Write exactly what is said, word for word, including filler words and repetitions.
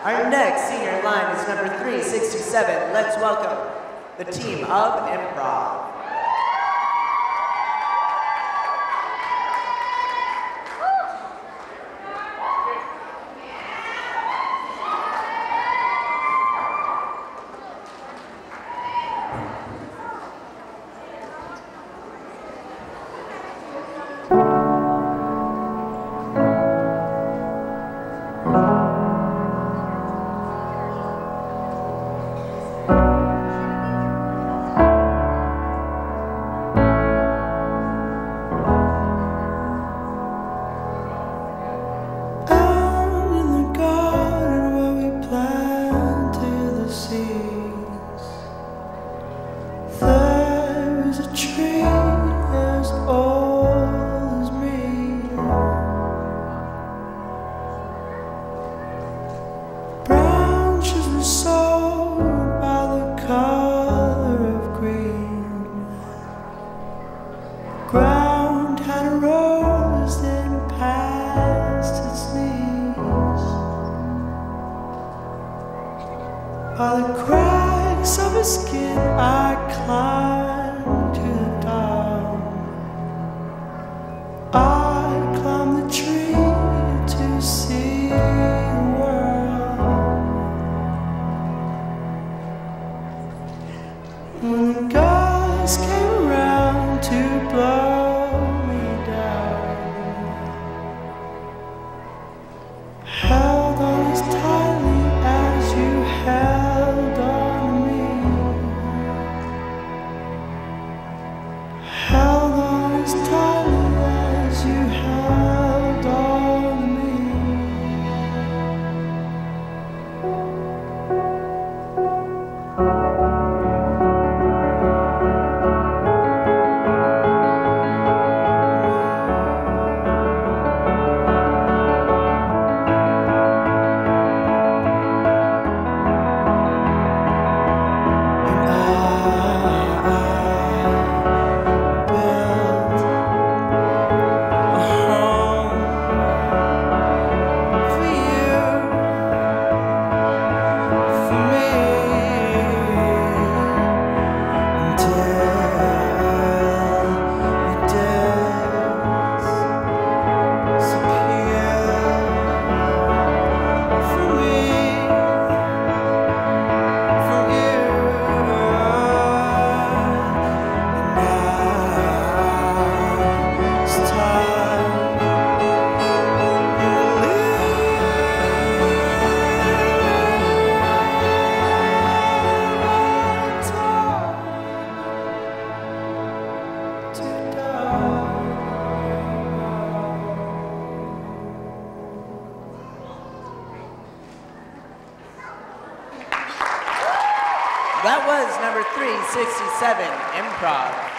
Our next senior line is number three sixty-seven. Let's welcome the team of Improv. Ground had a rose, then past its knees. By the cracks of his skin I climbed to the top. I climbed the tree to see the world. When the guys came around to blow me down, held on as tightly as you held on me, held on as tightly as you held on me. That was number three sixty-seven, Improv.